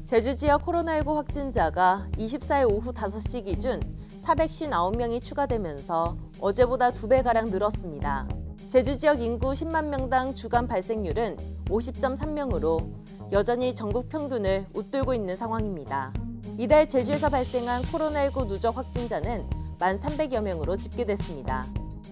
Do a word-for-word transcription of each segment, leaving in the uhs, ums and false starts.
제주 지역 코로나십구 확진자가 이십사 일 오후 다섯 시 기준 사백오십구 명이 추가되면서 어제보다 두 배가량 늘었습니다. 제주 지역 인구 십만 명당 주간 발생률은 오십 점 삼 명으로 여전히 전국 평균을 웃돌고 있는 상황입니다. 이달 제주에서 발생한 코로나십구 누적 확진자는 만 삼백여 명으로 집계됐습니다.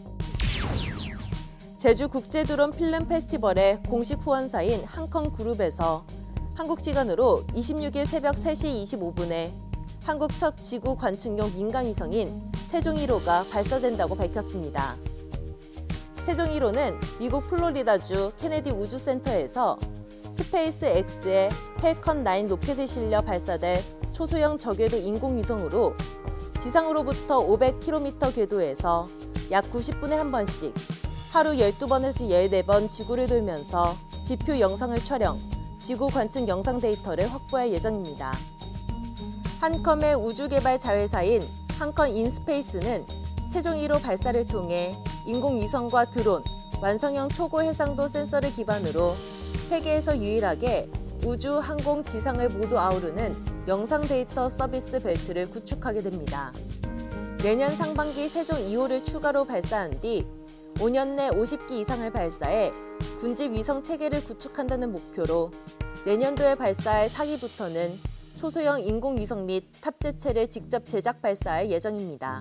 제주 국제드론 필름 페스티벌의 공식 후원사인 한컨그룹에서 한국 시간으로 이십육 일 새벽 세 시 이십오 분에 한국 첫 지구 관측용 민간위성인 세종 일 호가 발사된다고 밝혔습니다. 세종 일 호는 미국 플로리다주 케네디 우주센터에서 스페이스X의 펠컨 나인 로켓에 실려 발사될 초소형 저궤도 인공위성으로 지상으로부터 오백 킬로미터 궤도에서 약 구십 분에 한 번씩 하루 열두 번에서 열네 번 지구를 돌면서 지표 영상을 촬영, 지구 관측 영상 데이터를 확보할 예정입니다. 한컴의 우주개발 자회사인 한컴 인스페이스는 세종 일 호 발사를 통해 인공위성과 드론, 완성형 초고 해상도 센서를 기반으로 세계에서 유일하게 우주, 항공, 지상을 모두 아우르는 영상 데이터 서비스 벨트를 구축하게 됩니다. 내년 상반기 세종 이 호를 추가로 발사한 뒤 오 년 내 오십 기 이상을 발사해 군집 위성 체계를 구축한다는 목표로 내년도에 발사할 사 기부터는 초소형 인공위성 및 탑재체를 직접 제작 발사할 예정입니다.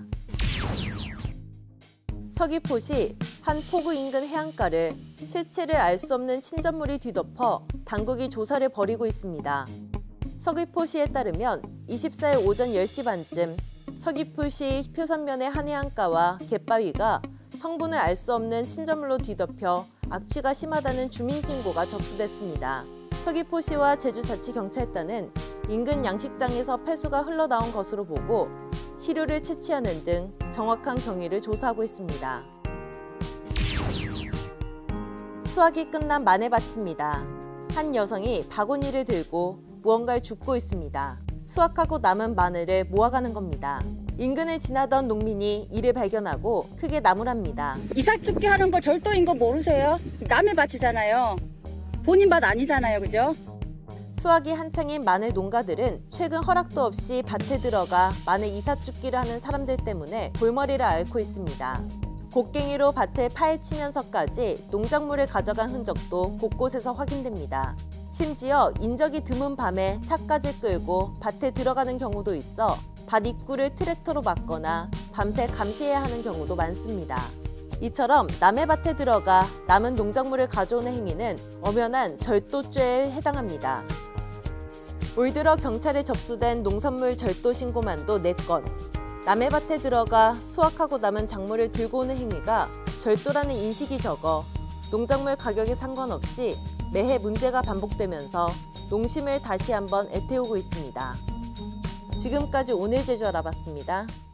서귀포시 한 포구 인근 해안가를 실체를 알 수 없는 침전물이 뒤덮어 당국이 조사를 벌이고 있습니다. 서귀포시에 따르면 이십사 일 오전 열 시 반쯤 서귀포시 표선면의 한 해안가와 갯바위가 성분을 알 수 없는 침전물로 뒤덮여 악취가 심하다는 주민신고가 접수됐습니다. 서귀포시와 제주자치경찰단은 인근 양식장에서 폐수가 흘러나온 것으로 보고 시료를 채취하는 등 정확한 경위를 조사하고 있습니다. 수확이 끝난 마늘밭입니다. 한 여성이 바구니를 들고 무언가를 줍고 있습니다. 수확하고 남은 마늘을 모아가는 겁니다. 인근을 지나던 농민이 이를 발견하고 크게 나무랍니다. 이삭죽기 하는 거 절도인 거 모르세요? 남의 밭이잖아요. 본인 밭 아니잖아요, 그죠? 수확이 한창인 마늘 농가들은 최근 허락도 없이 밭에 들어가 마늘 이삭죽기를 하는 사람들 때문에 골머리를 앓고 있습니다. 곡괭이로 밭을 파헤치면서까지 농작물을 가져간 흔적도 곳곳에서 확인됩니다. 심지어 인적이 드문 밤에 차까지 끌고 밭에 들어가는 경우도 있어 밭 입구를 트랙터로 막거나 밤새 감시해야 하는 경우도 많습니다. 이처럼 남의 밭에 들어가 남은 농작물을 가져오는 행위는 엄연한 절도죄에 해당합니다. 올 들어 경찰에 접수된 농산물 절도 신고만도 네 건, 남의 밭에 들어가 수확하고 남은 작물을 들고 오는 행위가 절도라는 인식이 적어 농작물 가격에 상관없이 매해 문제가 반복되면서 농심을 다시 한번 애태우고 있습니다. 지금까지 오늘 제주 알아봤습니다.